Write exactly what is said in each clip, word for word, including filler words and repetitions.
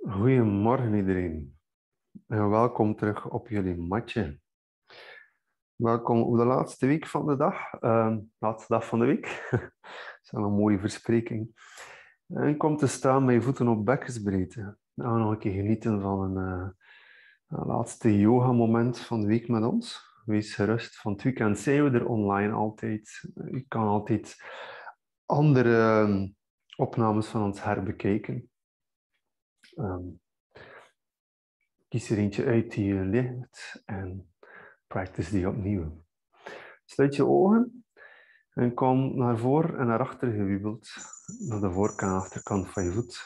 Goedemorgen iedereen en welkom terug op jullie matje. Welkom op de laatste week van de dag, uh, laatste dag van de week. Dat is wel een mooie verspreking. En kom te staan met je voeten op bekkersbreedte. Nou, nog een keer genieten van een, uh, een laatste yoga moment van de week met ons. Wees gerust, van het weekend zijn we er online altijd. Je kan altijd andere uh, opnames van ons herbekijken. Um, Kies er eentje uit die je ligt en practice die opnieuw. Sluit je ogen en kom naar voor en naar achter gewiebeld, naar de voorkant en achterkant van je voet.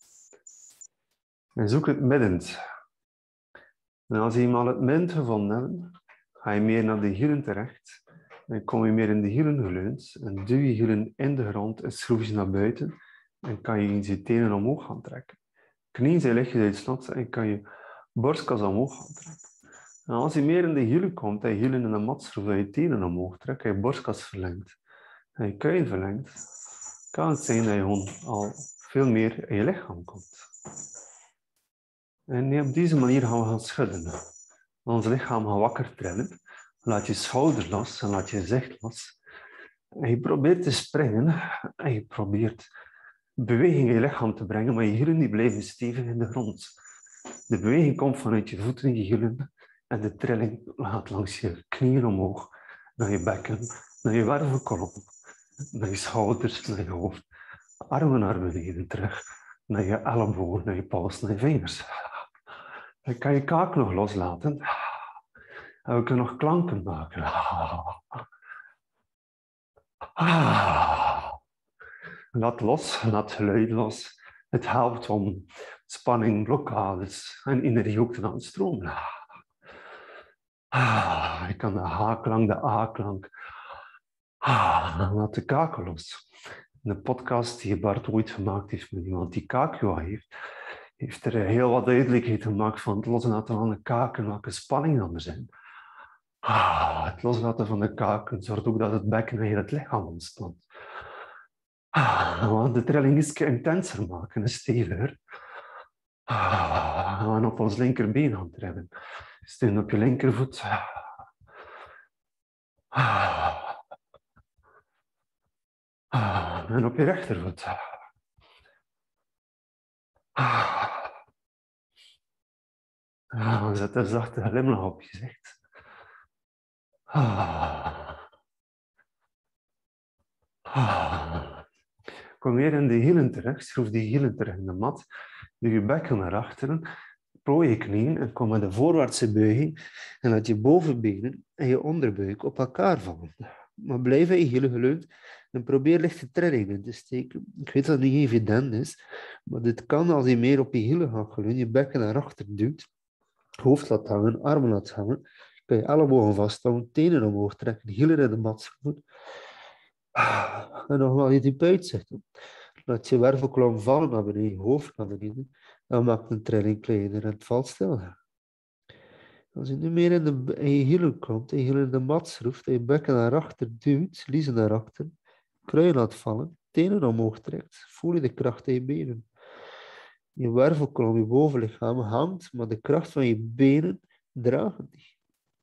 En zoek het midden. En als je eenmaal het midden gevonden hebt, ga je meer naar de hielen terecht. En kom je meer in de hielen geleund en duw je hielen in de grond en schroef je naar buiten. En kan je eens je tenen omhoog gaan trekken. Knieën zijn lichtjes uit slot en kan je borstkas omhoog gaan trekken. En als je meer in de hielen komt, en je hielen in de mat schroeft en je tenen omhoog trekt, en je borstkas verlengt en je kuien verlengt, kan het zijn dat je gewoon al veel meer in je lichaam komt. En op deze manier gaan we gaan schudden. Ons lichaam gaat wakker trillen. Laat je schouders los en laat je gezicht los. En je probeert te springen en je probeert beweging in je lichaam te brengen, maar je hielen die blijven stevig in de grond. De beweging komt vanuit je voeten en je hielen en de trilling gaat langs je knieën omhoog, naar je bekken, naar je wervelkolom, naar je schouders, naar je hoofd, armen naar beneden terug, naar je ellebogen, naar je pols, naar je vingers. Dan kan je kaak nog loslaten en we kunnen nog klanken maken. Laat los, laat geluid los. Het helpt om spanning, blokkades en energie ook te laten stromen. Je kan de H-klank, de A-klank. Laat de kaken los. De podcast die Bart ooit gemaakt heeft met iemand die kaakyoga heeft, heeft er heel wat duidelijkheid gemaakt van het loslaten van de kaken, welke spanning dan er zijn. Het loslaten van de kaken zorgt ook dat het bekken en het lichaam ontspant. Want de trilling is intenser maken en steviger. We gaan op ons linkerbeen gaan trillen. Steun op je linkervoet. En op je rechtervoet. Zet een zachte glimlach op je gezicht. Kom weer in de hielen terecht. Schroef die hielen terug in de mat. Doe je bekken naar achteren. Plooi je knieën en kom met een voorwaartse buiging. En laat je bovenbenen en je onderbuik op elkaar vallen. Maar blijf in je hielen geleund en probeer lichte trillingen te steken. Ik weet dat het niet evident is, maar dit kan als je meer op je hielen gaat geleund, je bekken naar achter duwt, hoofd laat hangen, armen laat hangen, kan je ellebogen vasthouden, tenen omhoog trekken, hielen in de mat schroeven. En nogmaals je diep uitzetten. Laat je wervelkolom vallen naar beneden, je hoofd naar beneden. En maak een trilling kleiner en het valt stil. Als je nu meer in, de, in je hielen komt, en je hielen in de mat schroeft, en je bekken naar achter duwt, liezen naar achter, kruin laat vallen, tenen omhoog trekt, voel je de kracht in je benen. Je wervelkolom, je bovenlichaam hangt, maar de kracht van je benen dragen die.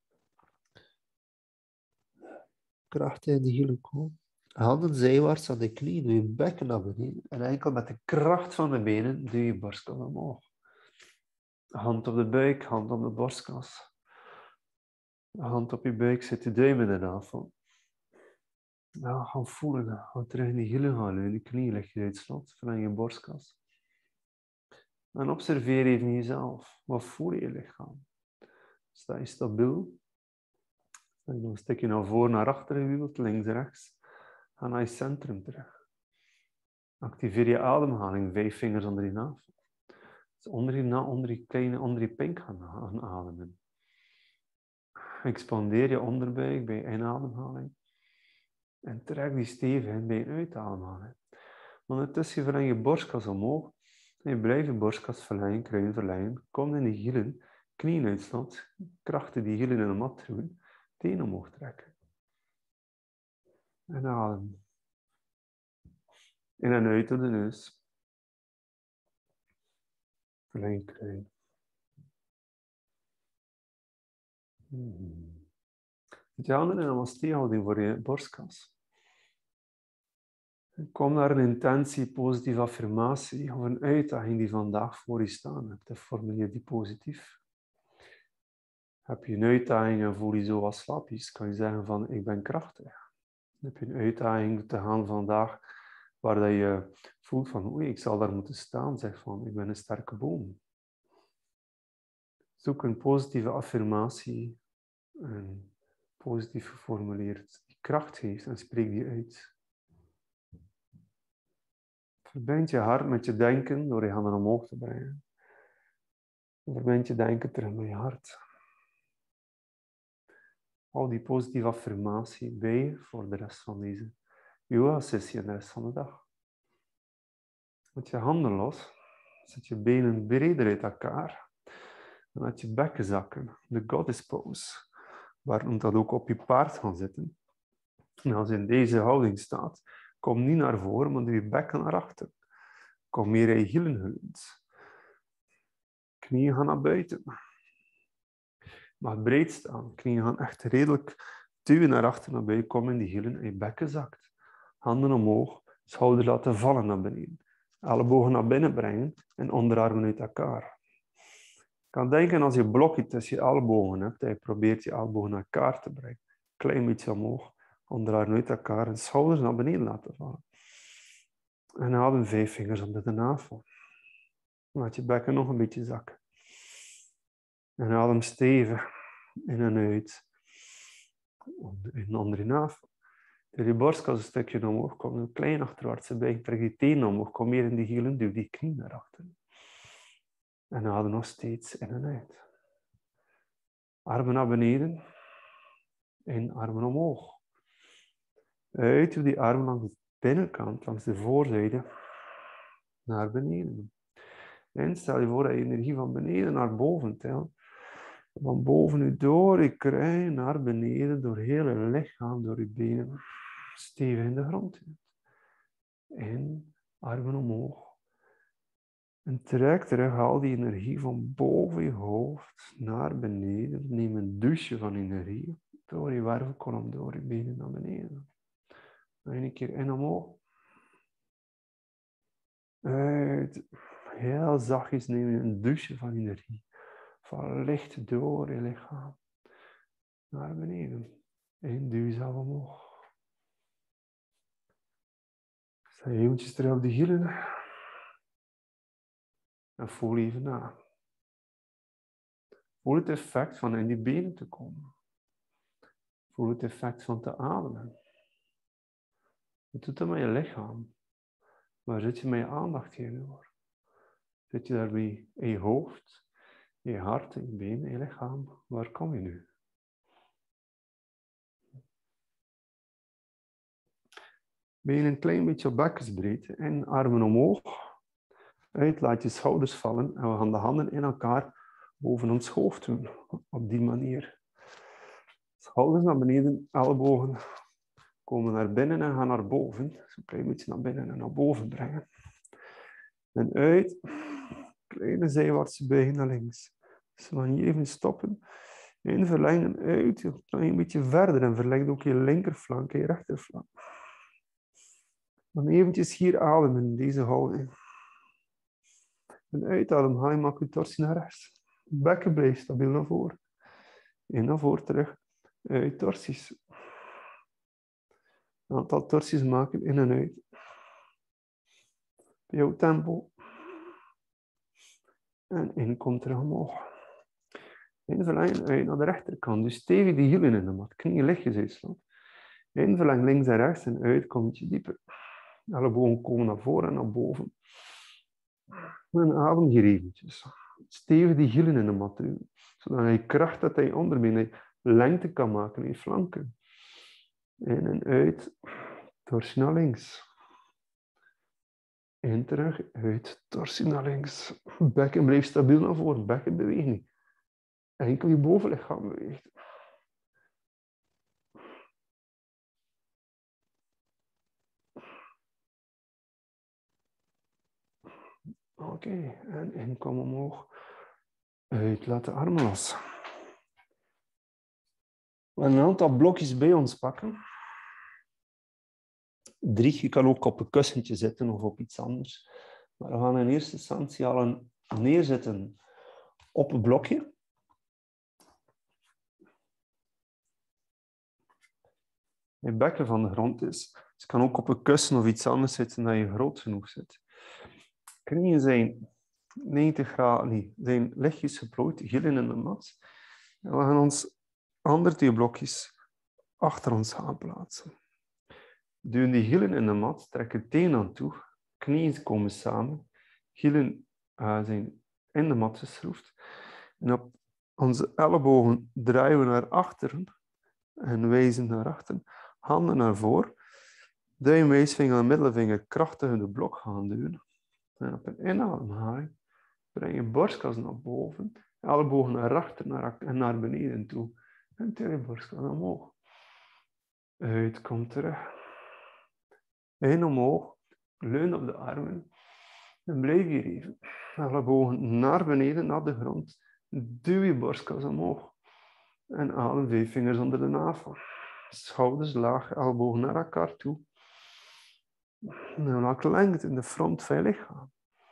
Kracht in de hielen komen. Handen zijwaarts aan de knieën, doe je bekken naar beneden. En enkel met de kracht van de benen doe je borstkas omhoog. Hand op de buik, hand op de borstkas. Hand op je buik, zet je duim in de navel. Ja, gaan voelen. Ga terug in die hielen gaan leunen. Je knie leg je uit slot, verleng je borstkas. En observeer even jezelf. Wat voel je in je lichaam? Sta je stabiel? Sta je nog een stukje naar voren, naar achter gewiebeld, links, rechts. Ga naar je centrum terug. Activeer je ademhaling, vijf vingers onder je navel. Dus onder je, na, onder je kleine, onder je pink gaan, gaan ademen. Expandeer je onderbuik bij je inademhaling. En trek die stevig in bij je uitademhaling. Ondertussen verleng je borstkas omhoog. En je blijft je borstkas verlengen, kruin verlengen. Kom in de hielen, knieën uit slot. Krachten die hielen in de mat doen. Teen omhoog trekken. En adem. In en uit door de neus. klein krijgen. Hmm. Zet je handen in een namaste-houding voor je borstkas. Kom naar een intentie, positieve affirmatie of een uitdaging die vandaag voor je staan hebt. En formuleer die positief. Heb je een uitdaging en voel je zo wat slapjes, kan je zeggen van ik ben krachtig. Heb je een uitdaging te gaan vandaag waar dat je voelt van oei, ik zal daar moeten staan, zeg van ik ben een sterke boom. Zoek een positieve affirmatie, en positief geformuleerd, die kracht geeft en spreek die uit. Verbind je hart met je denken door je handen omhoog te brengen. Verbind je denken terug met je hart. Hou die positieve affirmatie bij voor de rest van deze yoga-sessie en de rest van de dag. Met je handen los, zet je benen breder uit elkaar. En laat je bekken zakken, de goddess pose. Waarom dat ook op je paard gaan zitten. En als je in deze houding staat, kom niet naar voren, maar doe je bekken naar achter. Kom meer in je hielen geleund. Knieën gaan naar buiten. Mag breed staan. Knieën gaan echt redelijk duwen naar achter naar buiten. Kom in die hielen en je bekken zakt. Handen omhoog, schouders laten vallen naar beneden. Ellebogen naar binnen brengen en onderarmen uit elkaar. Je kan denken als je een blokje tussen je ellebogen hebt, en je probeert je ellebogen naar elkaar te brengen. Klein beetje omhoog, onderarmen uit elkaar en schouders naar beneden laten vallen. En adem vijf vingers onder de navel. Laat je bekken nog een beetje zakken. En adem stevig in en uit. In onder je navel. Door je borstkas een stukje omhoog, kom een klein achterwaartse buiging, trek die tenen omhoog, kom meer in die hielen, duw die knie naar achteren. En adem nog steeds in en uit. Armen naar beneden. En armen omhoog. Uit doe die armen langs de binnenkant, langs de voorzijde, naar beneden. En stel je voor dat je energie van beneden naar boven telt. Van boven u door je kruin naar beneden, door heel je lichaam, door je benen. Stevig in de grond. En armen omhoog. En trek terug al die energie van boven je hoofd naar beneden. Neem een douche van energie door je wervelkolom, door je benen naar beneden. Nog een keer in omhoog. Uit. Heel zachtjes neem je een douche van energie. Van licht door je lichaam. Naar beneden. En duw jezelf omhoog. Sta je eventjes terug op de hielen. En voel even na. Voel het effect van in die benen te komen. Voel het effect van te ademen. Wat doet dat met je lichaam? Waar zit je met je aandacht hierdoor? Zit je daarbij in je hoofd, in je hart, in je benen, in je lichaam? Waar kom je nu? Benen een klein beetje op bekkensbreedte en armen omhoog. Uit, laat je schouders vallen en we gaan de handen in elkaar boven ons hoofd doen. Op die manier. Schouders naar beneden, ellebogen komen naar binnen en gaan naar boven. Dus een klein beetje naar binnen en naar boven brengen. En uit, kleine zijwaartse buiging naar links. Dus we gaan hier even stoppen. En verlengen uit, een klein beetje verder. En verleng ook je linkerflank en je rechterflank. Dan eventjes hier ademen in deze houding. En uitadem, haal je maak je torsie naar rechts. Bekken blijft stabiel naar voren. En naar voren terug. Uit torsies. Een aantal torsies maken in en uit. Op jouw tempo. En in komt terug omhoog. In verlengen uit naar de rechterkant. Dus stevig die hielen in de mat. Knieën lichtjes uitslaan. In verlengen links en rechts en uit komt je dieper. Ellebogen komen naar voren en naar boven. En adem hier eventjes. Stevig die hielen in de mat doen. Zodat je kracht dat je onderbenen lengte kan maken in je flanken. In en uit. Torsie naar links. In terug. Uit. Torsie naar links. Bekken blijft stabiel naar voren. Bekken beweegt niet. Enkel je bovenlichaam beweegt. Oké, okay. En in, kom omhoog. Uit, laat de armen los. We gaan een aantal blokjes bij ons pakken. Drie, je kan ook op een kussentje zitten of op iets anders. Maar we gaan in eerste instantie al een neerzetten op een blokje. Je bekken van de grond is. Dus je kan ook op een kussen of iets anders zitten dat je groot genoeg zit. Knieën zijn negentig graden, nee, zijn lichtjes geplooid, hielen in de mat. En we gaan ons andere twee blokjes achter ons gaan plaatsen. Duwen die hielen in de mat, trekken tenen aan toe, knieën komen samen, hielen uh, zijn in de mat geschroefd. En op onze ellebogen draaien we naar achteren en wijzen naar achteren. Handen naar voren. Duim, wijsvinger en middelvinger krachtig in de blok gaan duwen. En op een inademhaling breng je borstkas naar boven, ellebogen naar achter naar en naar beneden toe. En til je borstkas omhoog. Uit, kom terug. In omhoog, leun op de armen. En blijf hier even. Ellebogen naar beneden, naar de grond. Duw je borstkas omhoog. En adem vijf vingers onder de navel. Schouders laag, ellebogen naar elkaar toe. En laat lengte in de front van je lichaam.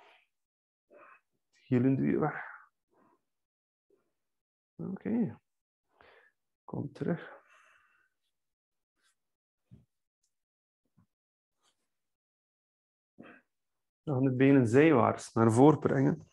Hielen doe je weg. Oké. Okay. Kom terug. We gaan de benen zijwaarts naar voren brengen.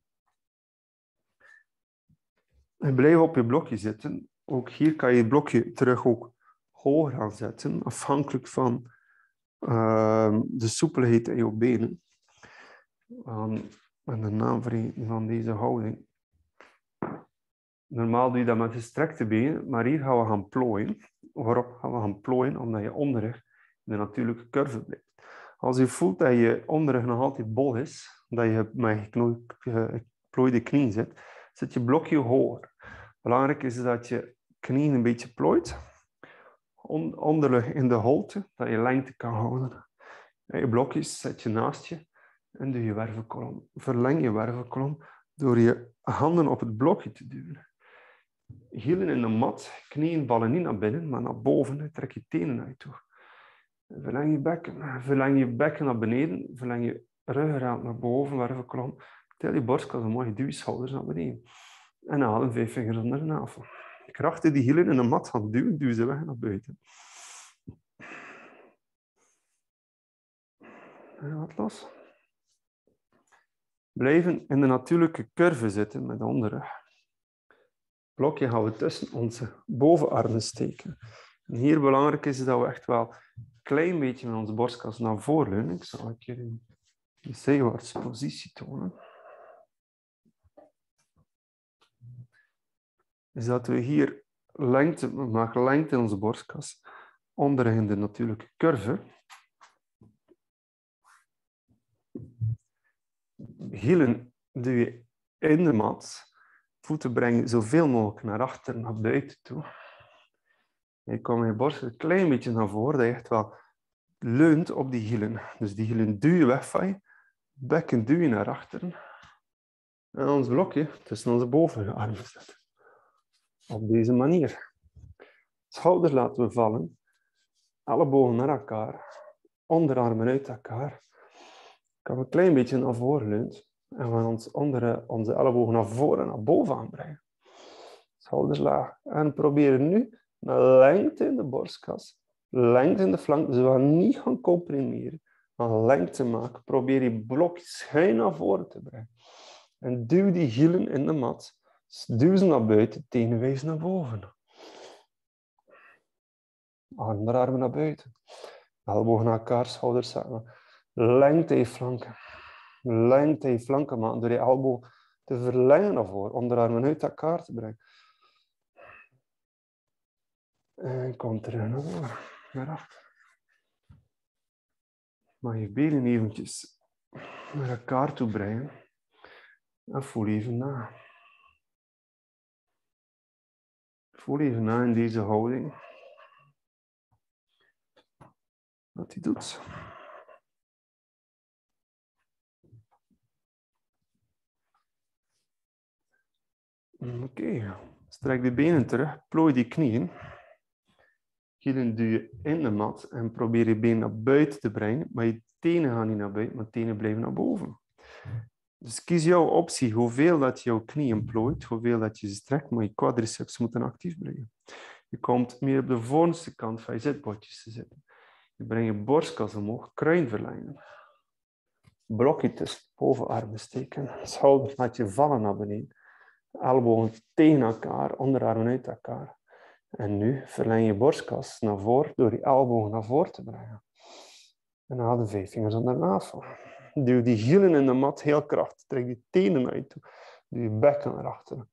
En blijf op je blokje zitten. Ook hier kan je het blokje terug ook hoger gaan zetten, afhankelijk van uh, de soepelheid in je benen. Um, en de naam van deze houding. Normaal doe je dat met gestrekte benen, maar hier gaan we gaan plooien. Waarop gaan we gaan plooien? Omdat je onderrug in de natuurlijke curve blijft. Als je voelt dat je onderrug nog altijd bol is, dat je met geplooide knieën zit, zet je blokje hoger. Belangrijk is dat je knieën een beetje plooit. Onderrug in de holte, dat je lengte kan houden. En je blokjes zet je naast je en doe je wervelkolom. Verleng je wervelkolom door je handen op het blokje te duwen. Hielen in de mat, knieën vallen niet naar binnen, maar naar boven. Trek je tenen naar je toe. Verleng je bekken. Verleng je bekken naar beneden. Verleng je ruggengraat naar boven, wervelkolom. Til je borstkas omhoog, duw je schouders naar beneden. En adem vijf vingers onder de navel. Krachten die hielen in de mat gaan duwen, duw ze weg naar buiten. En laat los. Blijven in de natuurlijke curve zitten met de onderrug. Blokje gaan we tussen onze bovenarmen steken. En hier belangrijk is dat we echt wel een klein beetje met onze borstkas naar voren leunen. Ik zal een keer in de zijwaartse positie tonen. Is dat we hier lengte, we maken lengte in onze borstkas, onderrug in de natuurlijke curve. Hielen doe je in de mat. Voeten brengen zoveel mogelijk naar achter, naar buiten toe. Je komt je borst een klein beetje naar voren, dat je echt wel leunt op die hielen. Dus die hielen duw je weg van je. Bekken duw je naar achteren. En ons blokje tussen onze bovenarmen zetten. Op deze manier. Schouders laten we vallen. Ellebogen naar elkaar. Onderarmen uit elkaar. Kan een klein beetje naar voren leunt. En we gaan ons onder, onze ellebogen naar voren en naar boven aanbrengen. Schouders laag. En proberen nu met lengte in de borstkas. Lengte in de flank. Dus we gaan niet gaan comprimeren. Maar lengte maken. Probeer je blokje schuin naar voren te brengen. En duw die hielen in de mat. Duw ze naar buiten. Tenen wijzen naar boven. Onderarmen naar buiten. Ellebogen naar elkaar. Schouders samen. Lengte je flanken. Lengte je flanken maken door je elleboog te verlengen naar voren. Onderarmen uit elkaar te brengen. En kom terug naar voren. Naar achter. Maar je benen eventjes naar elkaar toe brengen. En voel even na. Voel even na in deze houding. Wat hij doet. Oké, okay. Strek de benen terug, plooi die knieën. Hielen duw je in de mat en probeer je been naar buiten te brengen, maar je tenen gaan niet naar buiten, maar tenen blijven naar boven. Dus kies jouw optie, hoeveel dat je jouw knieën plooit, hoeveel dat je ze strekt, maar je quadriceps moeten actief blijven. Je komt meer op de voorste kant van je zitbotjes te zitten. Je brengt je borstkas omhoog, kruin verlengen. Blokje tussen bovenarmen steken, schouders laat je vallen naar beneden. Ellebogen tegen elkaar, onderarmen uit elkaar. En nu verleng je borstkas naar voren door je ellebogen naar voren te brengen. En haal de vijf vingers onder de navel. Duw die hielen in de mat heel krachtig. Trek die tenen naar je toe. Duw je bekken naar achteren.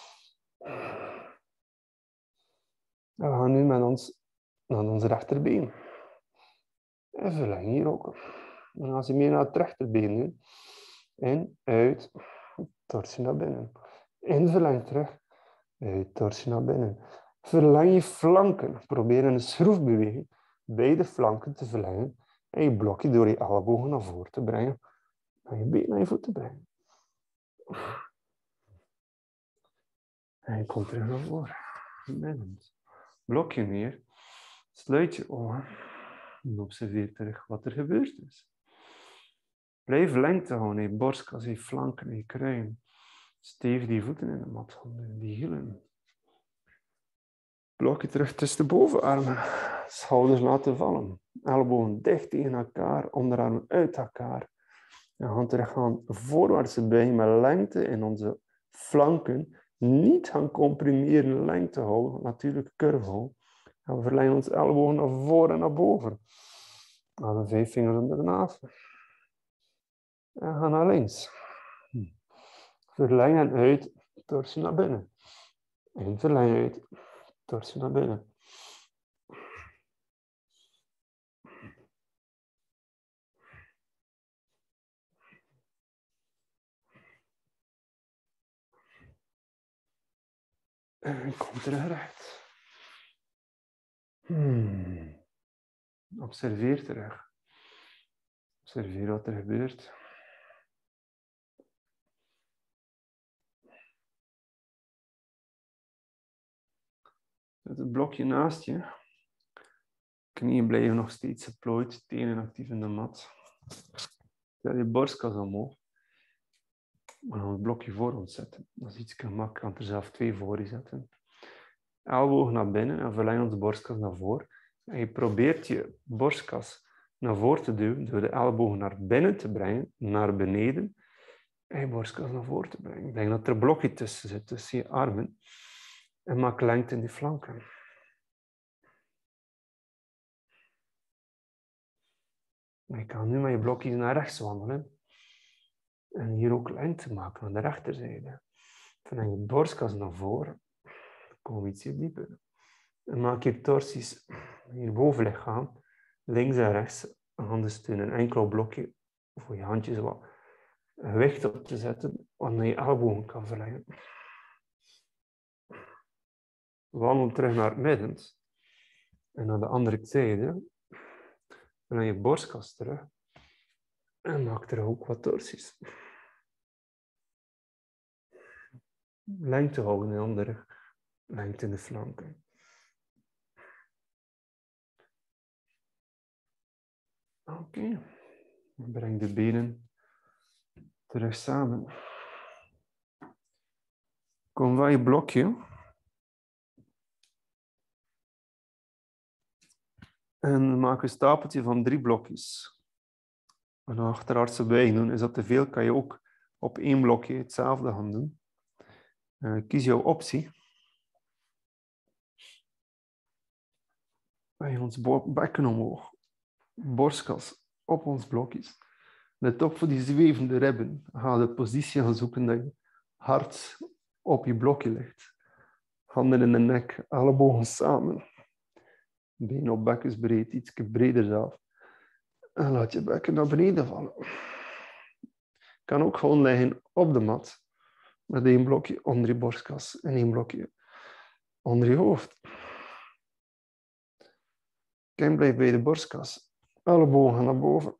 En we gaan nu met ons naar ons rechterbeen. En verleng hier ook. En als je meer naar het rechterbeen doet. In, uit, torsie naar binnen. In, verleng terug. Uit, torsie naar binnen. Verleng je flanken. Probeer een schroefbeweging beide flanken te verlengen. En je blokje door je ellebogen naar voren te brengen. En je been naar je voet te brengen. En je komt terug naar voren. Binnend. Blokje neer. Sluit je ogen. En observeer terug wat er gebeurd is. Blijf lengte houden. Je borstkas, je flanken, je kruin. Steef die voeten in de mat. Die hielen. Blokje terug tussen de bovenarmen. Schouders laten vallen. Ellebogen dicht tegen elkaar. Onderarmen uit elkaar. En we gaan terug gaan voorwaartse buiging met lengte in onze flanken. Niet gaan comprimeren, lengte houden. Natuurlijk curve houden. En we verlengen ons ellebogen naar voren en naar boven. Aan de vijf vingers onder de navel. En gaan naar links. Verlengen uit, torsie naar binnen. En verlengen uit, torsie naar binnen. En kom terug recht. Hmm. Observeer terug. Observeer wat er gebeurt. Zet het blokje naast je. Knieën blijven nog steeds geplooid, tenen actief in de mat. Zet je borstkas omhoog. We gaan het blokje voor ons zetten. Dat is iets gemakkelijk. Ik kan er zelf twee voor je zetten. Elleboog naar binnen en verleng ons borstkas naar voren. En je probeert je borstkas naar voren te duwen door de ellebogen naar binnen te brengen, naar beneden. En je borstkas naar voren te brengen. Denk dat er een blokje tussen zit, tussen je armen. En maak lengte in die flanken. Je kan nu met je blokjes naar rechts wandelen. En hier ook lengte maken aan de rechterzijde. Verleng je borstkas naar voren. Kom iets hier dieper. En maak je torsies hier bovenlichaam. Links en rechts. Handen steunen een enkel blokje. Voor je handjes wat gewicht op te zetten. Waarna je ellebogen kan verlengen. Wandel terug naar het midden. En naar de andere zijde. Verleng je borstkas terug. En maak er ook wat torsies. Lengte houden in de andere. Lengte in de flanken. Oké. Okay. Breng de benen terug samen. Kom bij je blokje. En maak een stapeltje van drie blokjes. En achterwaartse buiging doen. Is dat te veel, kan je ook op één blokje hetzelfde gaan doen. Uh, kies jouw optie. Bij ons bekken omhoog. Borstkas op ons blokjes. Let op voor die zwevende ribben. Ga de positie gaan zoeken dat je hart op je blokje ligt. Handen in de nek, ellebogen samen. Been op bekkensbreed, iets breder zelf. En laat je bekken naar beneden vallen. Kan ook gewoon liggen op de mat. Met één blokje onder je borstkas en één blokje onder je hoofd. Kin blijft bij de borstkas. Ellebogen naar boven.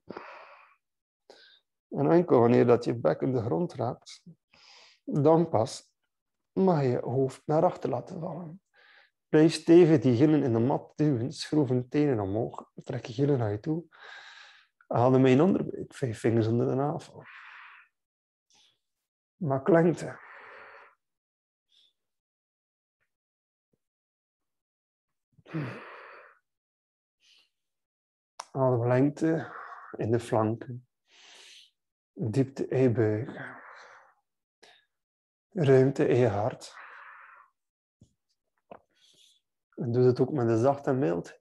En enkel wanneer dat je bekken de grond raakt, dan pas mag je je hoofd naar achter laten vallen. Blijf stevig die gillen in de mat duwen. Schroef je tenen omhoog. Trek je gillen naar je toe. Adem in onderbuik. Vijf vingers onder de navel. Maak lengte. Adem lengte in de flanken. Diepte in je buik. Ruimte in je hart. En doe het ook met een zachte mildheid.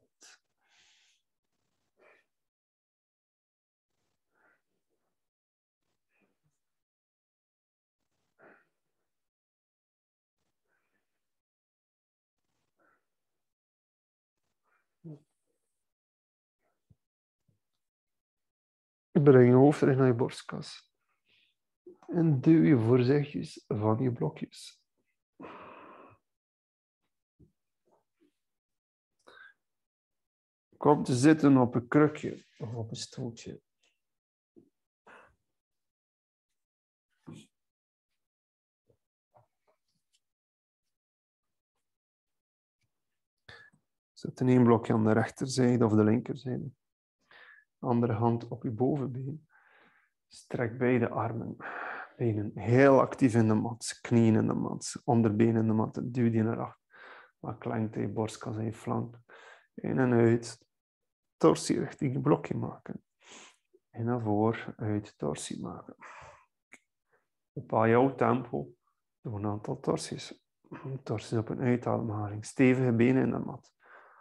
Breng je hoofd terug naar je borstkas. En duw je voorzichtig van je blokjes. Kom te zitten op een krukje of op een stoeltje. Zet een één blokje aan de rechterzijde of de linkerzijde. Andere hand op je bovenbeen. Strek beide armen. Benen heel actief in de mat. Knieën in de mat. Onderbenen in de mat. Duw die naar achter. Maak lengte in je borstkas en je flank. In en uit. Torsie richting je blokje maken. In naar voor. Uit. Torsie maken. Bepaal jouw tempo. Doe een aantal torsies. Torsies op een uitademhaling. Stevige benen in de mat.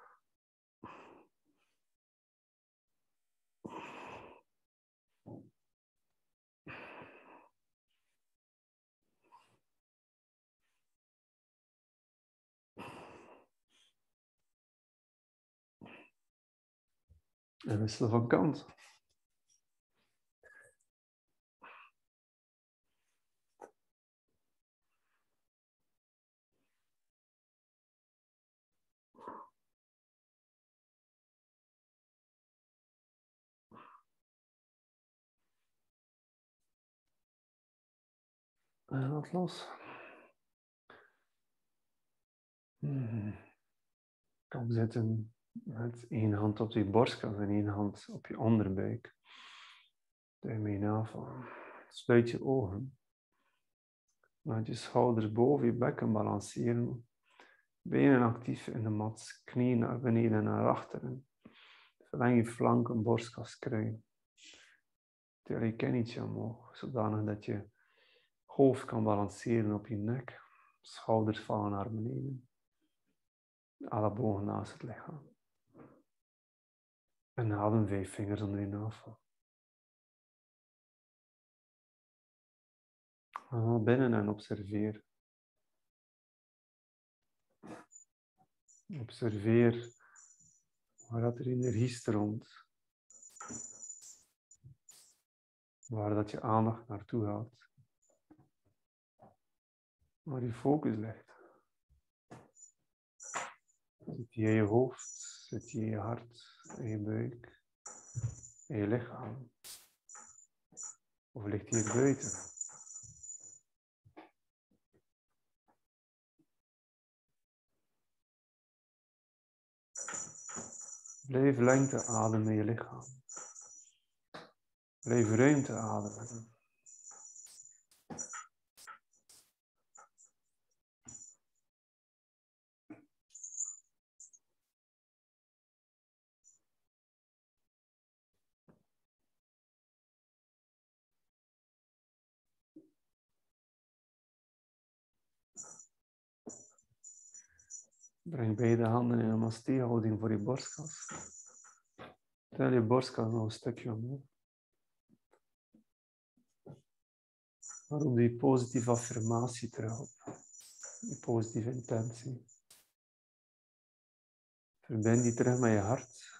En wisselen van kant. En laat los. Kom zitten met één hand op je borstkas en één hand op je onderbuik. Duim je navel. Sluit je ogen. Laat je schouders boven je bekken balanceren. Benen actief in de mat. Knieën naar beneden en naar achteren. Verleng je flanken, borstkas, kruin. Til je kennetje omhoog, zodanig dat je hoofd kan balanceren op je nek. Schouders vallen naar beneden. Ellebogen naast het lichaam. En adem vijf vingers onder je navel. Ga binnen en observeer. Observeer waar dat er energie stroomt. Waar dat je aandacht naartoe gaat. Waar je focus ligt. Zit die in je hoofd, zit die in je hart, in je buik, in je lichaam? Of ligt die hier buiten? Blijf lengte ademen in je lichaam. Blijf ruimte ademen. Breng beide handen in een Namaste-houding voor je borstkas. Tel je borstkas nog een stukje omhoog. Roep die positieve affirmatie terug op. Die positieve intentie. Verbind die terug met je hart.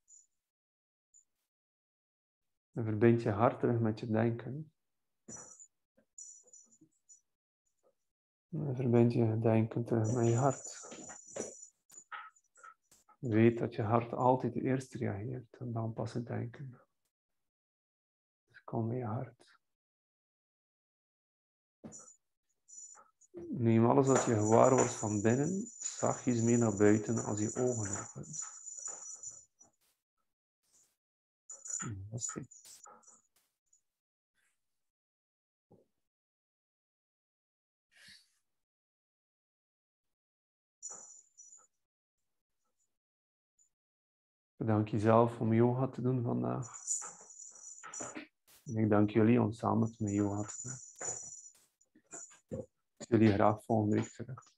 En verbind je hart terug met je denken. En verbind je denken terug met je hart. Weet dat je hart altijd eerst reageert en dan pas het denken. Dus kom met je hart. Neem alles wat je gewaar wordt van binnen, zachtjes mee naar buiten als je ogen opent. Rustig. Bedank jezelf om yoga te doen vandaag. En ik dank jullie om samen met me yoga te doen. Ik zie jullie graag volgende week terug.